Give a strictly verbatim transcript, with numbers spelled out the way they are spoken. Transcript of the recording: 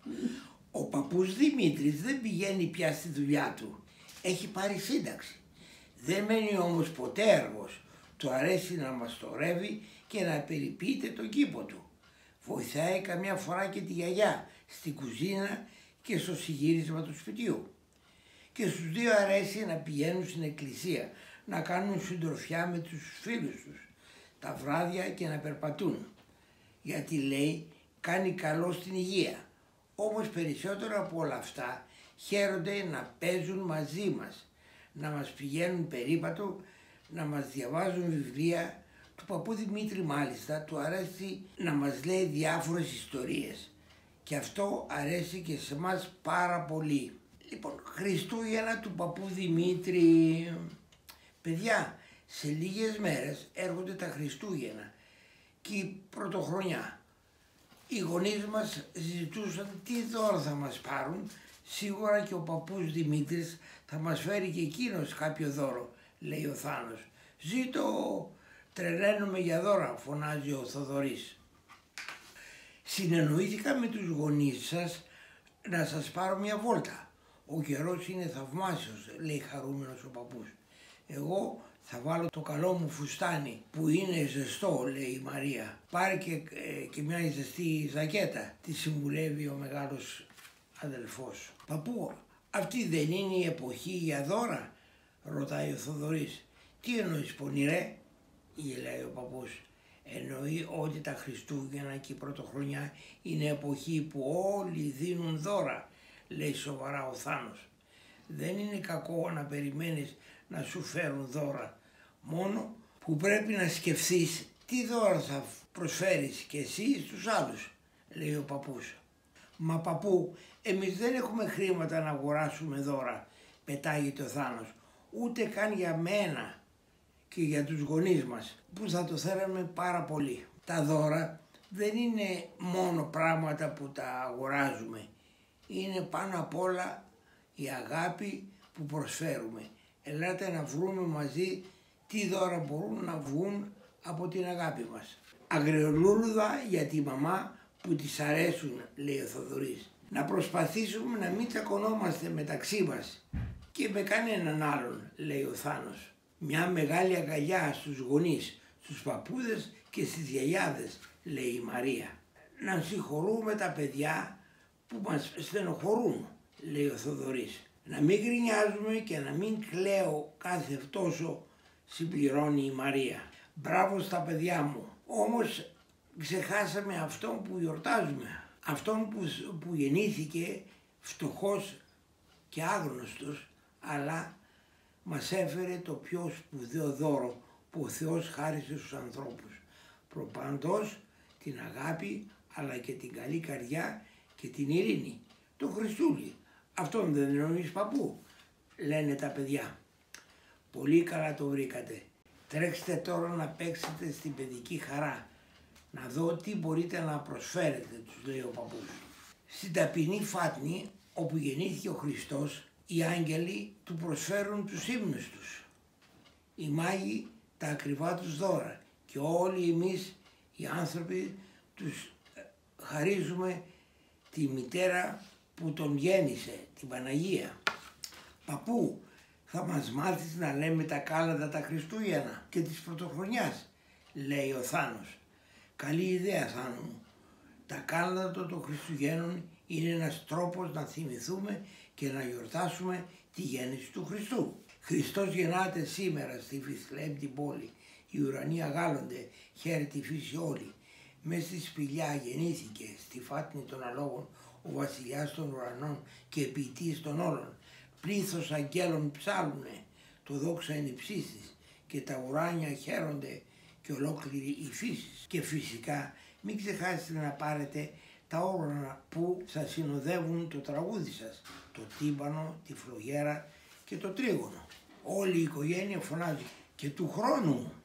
Ο παππούς Δημήτρης δεν πηγαίνει πια στη δουλειά του. Έχει πάρει σύνταξη. Δεν μένει όμως ποτέ έργος. Του αρέσει να μαστορεύει και να περιποιείται τον κήπο του. Βοηθάει καμιά φορά και τη γιαγιά στην κουζίνα και στο συγύρισμα του σπιτιού. Και στους δύο αρέσει να πηγαίνουν στην εκκλησία, να κάνουν συντροφιά με τους φίλους τους τα βράδια και να περπατούν. Γιατί λέει κάνει καλό στην υγεία. Όμως περισσότερο από όλα αυτά χαίρονται να παίζουν μαζί μας, να μας πηγαίνουν περίπατο, να μας διαβάζουν βιβλία. Του παππού Δημήτρη μάλιστα του αρέσει να μας λέει διάφορες ιστορίες και αυτό αρέσει και σε μας πάρα πολύ. Λοιπόν, Χριστούγεννα του παππού Δημήτρη. Παιδιά, σε λίγες μέρες έρχονται τα Χριστούγεννα και η Πρωτοχρονιά. Οι γονείς μας ζητούσαν τι δώρα θα μας πάρουν. Σίγουρα και ο παππούς Δημήτρης θα μας φέρει και εκείνος κάποιο δώρο, λέει ο Θάνος. Ζήτω, τρελαίνομαι για δώρα, φωνάζει ο Θοδωρής. Συνεννοήθηκα με τους γονείς σας να σας πάρω μια βόλτα. Ο καιρός είναι θαυμάσιος, λέει χαρούμενος ο παππούς. Εγώ θα βάλω το καλό μου φουστάνι που είναι ζεστό, λέει η Μαρία. Πάρε και, ε, και μια ζεστή ζακέτα, τη συμβουλεύει ο μεγάλος αδελφός. Παππού, αυτή δεν είναι η εποχή για δώρα, ρωτάει ο Θοδωρής. Τι εννοείς πονηρέ, λέει ο παππούς. Εννοεί ότι τα Χριστούγεννα και η Πρωτοχρονιά είναι εποχή που όλοι δίνουν δώρα, λέει σοβαρά ο Θάνος. Δεν είναι κακό να περιμένεις να σου φέρουν δώρα, μόνο που πρέπει να σκεφτείς τι δώρα θα προσφέρεις και εσύ στους άλλους, λέει ο παππούς. Μα παππού, εμείς δεν έχουμε χρήματα να αγοράσουμε δώρα, πετάγεται ο Θάνος, ούτε καν για μένα και για τους γονείς μας που θα το θέλαμε πάρα πολύ. Τα δώρα δεν είναι μόνο πράγματα που τα αγοράζουμε, είναι πάνω απ' όλα η αγάπη που προσφέρουμε. Ελάτε να βρούμε μαζί τι δώρα μπορούν να βγουν από την αγάπη μας. Αγριολούλουδα για τη μαμά που της αρέσουν, λέει ο Θοδωρής. Να προσπαθήσουμε να μην τσακωνόμαστε μεταξύ μας και με κανέναν άλλον, λέει ο Θάνος. Μια μεγάλη αγκαλιά στους γονείς, στους παππούδες και στις γιαγιάδες, λέει η Μαρία. Να συγχωρούμε τα παιδιά που μας στενοχωρούν, λέει ο Θοδωρής. Να μην γκρινιάζουμε και να μην κλαίω κάθε τόσο, συμπληρώνει η Μαρία. Μπράβο στα παιδιά μου. Όμως ξεχάσαμε αυτόν που γιορτάζουμε. Αυτόν που, που γεννήθηκε φτωχός και άγνωστος, αλλά μας έφερε το πιο σπουδαίο δώρο που ο Θεός χάρισε στους ανθρώπους. Προπαντός την αγάπη, αλλά και την καλή καρδιά και την ειρήνη. Το Χριστούλη. Αυτόν δεν εννοείς παππού, λένε τα παιδιά. Πολύ καλά το βρήκατε. Τρέξτε τώρα να παίξετε στην παιδική χαρά. Να δω τι μπορείτε να προσφέρετε, τους λέει ο παππούς. Στην ταπεινή Φάτνη, όπου γεννήθηκε ο Χριστός, οι άγγελοι του προσφέρουν τους ύμνους τους. Οι μάγοι τα ακριβά τους δώρα και όλοι εμείς οι άνθρωποι τους χαρίζουμε τη μητέρα που τον γέννησε, την Παναγία. Παππού, θα μας μάθεις να λέμε τα κάλαντα τα Χριστούγεννα και της Πρωτοχρονιάς, λέει ο Θάνος. Καλή ιδέα, Θάνο μου. Τα κάλαντα των Χριστουγέννων είναι ένας τρόπος να θυμηθούμε και να γιορτάσουμε τη γέννηση του Χριστού. Χριστός γεννάται σήμερα στη Βηθλεέμ την πόλη. Οι ουρανοί αγάλλονται, χαίρε τη φύση όλη. Μες στη σπηλιά γεννήθηκε, στη Φάτνη των αλόγων, ο βασιλιάς των ουρανών και ποιητής των όλων. Πλήθος αγγέλων ψάλουνε, το δόξα είναι υψίστης και τα ουράνια χαίρονται και ολόκληρη η φύση. Και φυσικά μην ξεχάσετε να πάρετε τα όργανα που σας συνοδεύουν το τραγούδι σας, το τύμπανο, τη φλογέρα και το τρίγωνο. Όλη η οικογένεια φωνάζει και του χρόνου